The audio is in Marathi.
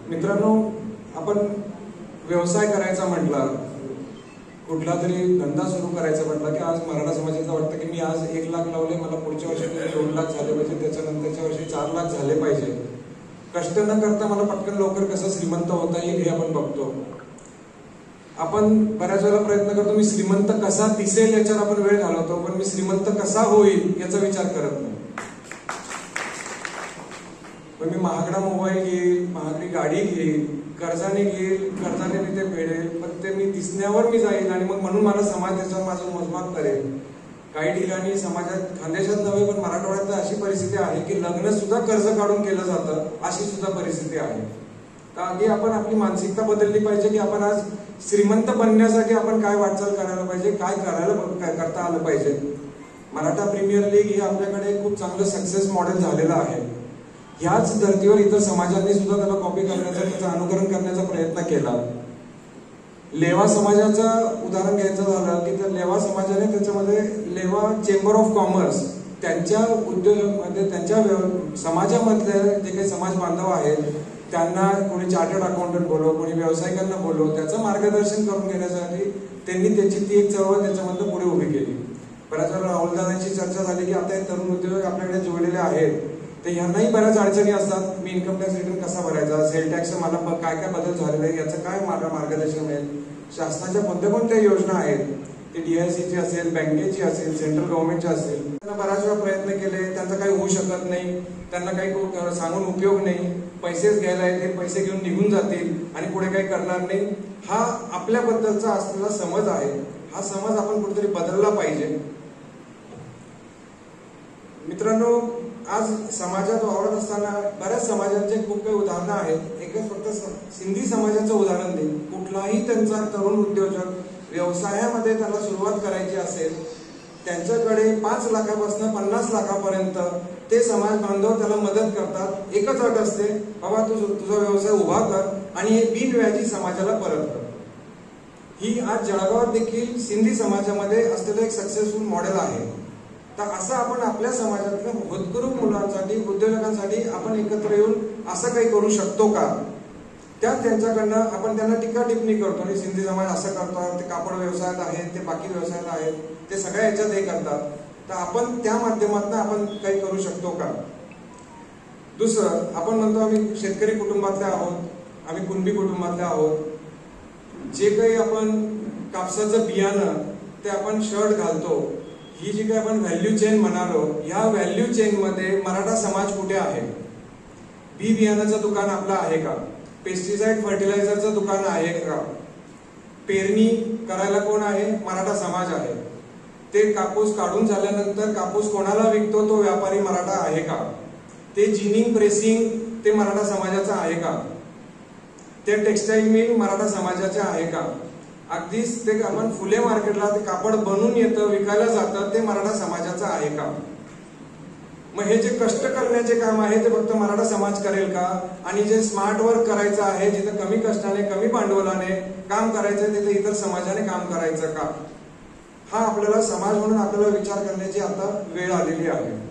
मित्रांनो, आपण व्यवसाय करायचा म्हटला, कुठला तरी धंदा सुरू करायचा म्हटला की आज मराठा समाजाचं वाटतं की मी आज 1 लाख लावले, मला पुढच्या वर्षी 2 लाख झाले पाहिजे, त्याच्यानंतरच्या वर्षी 4 लाख झाले पाहिजे. कष्ट न करता मला पटकन लवकर कसं श्रीमंत होता येईल हे आपण बघतो. आपण बऱ्याच वेळेला प्रयत्न करतो मी श्रीमंत कसा दिसेल याच्यावर आपण वेळ घालवतो, पण मी श्रीमंत कसा होईल याचा विचार करत नाही. पण मी महागडा मोबाईल घेईल, महागडी गाडी घेईल, कर्जाने घेईल, कर्जाने मी ते फेडेल, पण ते मी दिसण्यावर मी जाईल आणि मग म्हणून मला समाज त्याच्यावर माझं मोजमाप करेल. काही ठिकाणी समाजात खानदेशात नव्हे पण मराठवाड्यात अशी परिस्थिती आहे की लग्न सुद्धा कर्ज काढून केलं जातं, अशी सुद्धा परिस्थिती आहे. तर आधी आपण आपली मानसिकता बदलली पाहिजे की आपण आज श्रीमंत बनण्यासाठी आपण काय वाटचाल करायला पाहिजे, काय करता आलं पाहिजे. मराठा प्रीमियर लीग हे आपल्याकडे खूप चांगलं सक्सेस मॉडेल झालेलं आहे. ह्याच धर्तीवर इतर समाजांनी सुद्धा त्याला कॉपी करण्याचा, त्याचं अनुकरण करण्याचा प्रयत्न केला. लेवा समाजाचं उदाहरण घ्यायचं झालं की त्या लेवा समाजाने त्याच्यामध्ये लेवा चेंबर ऑफ कॉमर्स त्यांच्या उद्योगामध्ये, त्यांच्या समाजामधले जे काही समाज बांधव आहेत त्यांना कोणी चार्टर्ड अकाउंटंट बोलव, कोणी व्यावसायिकांना बोलव, त्याचं मार्गदर्शन करून घेण्यासाठी त्यांनी त्याची ती एक चळवळ त्याच्यामध्ये पुढे उभी केली. बऱ्याच वेळा राहुलदादांची चर्चा झाली की आता हे तरुण उद्योजक आपल्याकडे जोडलेले आहेत, तर यांनाही बऱ्याच अडचणी असतात. मी इन्कम टॅक्स रिटर्न कसा भरायचा, सेल टॅक्स मला काय काय बदल झालेले आहे, याचं काय मार्गदर्शन मिळेल, शासनाच्या कोणत्या कोणत्या योजना आहेत, ती DICची असेल, बँकेची असेल, सेंट्रल गव्हर्नमेंटची असेल, त्यांना बऱ्याच वेळा प्रयत्न केले, त्यांचं काही होऊ शकत नाही, त्यांना काही सांगून उपयोग नाही, पैसेच घ्यायला येते, पैसे घेऊन निघून जातील आणि पुढे काही करणार नाही. हा आपल्याबद्दलचा असलेला समज आहे. हा समज आपण कुठेतरी बदलला पाहिजे. मित्रांनो, आज समाजात वावरत असताना बऱ्याच समाजांचे खूप काही उदाहरणं आहेत. एकच फक्त सिंधी समाजाचं उदाहरण देईल. कुठलाही त्यांचा तरुण उद्योजक व्यवसायामध्ये त्याला सुरुवात करायची असेल, त्यांच्याकडे 5 लाखापासून 50 लाखापर्यंत ते समाज बांधव त्याला मदत करतात. एकच अट असते, बाबा तू तुझा व्यवसाय उभा कर आणि हे बिनव्याजी समाजाला परत कर. ही आज जळगावात देखील सिंधी समाजामध्ये असलेलं एक सक्सेसफुल मॉडेल आहे. तर असं आपण आपल्या समाजातल्या होतकरू मुलांसाठी, उद्योजकांसाठी आपण एकत्र येऊन असं काही करू शकतो का? त्यांच्याकडनं आपण त्यांना टीका टिप्पणी करतो आणि सिंधी समाज असं करतात, ते कापड व्यवसायात आहेत, ते बाकी व्यवसायात आहेत, ते सगळ्या याच्यात हे करतात. तर आपण त्या माध्यमातून आपण काही करू शकतो का? दुसरं, आपण म्हणतो आम्ही शेतकरी कुटुंबातले आहोत, आम्ही कुणबी कुटुंबातले आहोत. जे काही आपण कापसाचं बियाणं ते आपण शर्ट घालतो, ही जी काही आपण व्हॅल्यू चेन म्हणालो, या व्हॅल्यू चेन मध्ये मराठा समाज कुठे आहे? बी बियाणाचं दुकान आपलं आहे का? पेस्टिसाइड फर्टिलायझरचं दुकान आहे का? पेरणी करायला कोण आहे? मराठा समाज आहे. ते कापूस काढून झाल्यानंतर कापूस कोणाला विकतो तो व्यापारी मराठा आहे का? ते जिनिंग प्रेसिंग ते मराठा समाजाचं आहे का? ते टेक्सटाईल मिल मराठा समाजाचे आहे का? अगदीच ते आपण फुले मार्केटला ते कापड बनून येतं, विकायला जातं, ते मराठा समाजाचं आहे का? मग हे जे कष्ट करण्याचे काम आहे ते फक्त मराठा समाज करेल का? आणि जे स्मार्ट वर्क करायचं आहे, जिथे कमी कष्टाने, कमी भांडवलाने काम करायचं, तिथे इतर समाजाने काम करायचं का? हा आपल्याला समाज म्हणून आपल्याला विचार करण्याची आता वेळ आलेली आहे.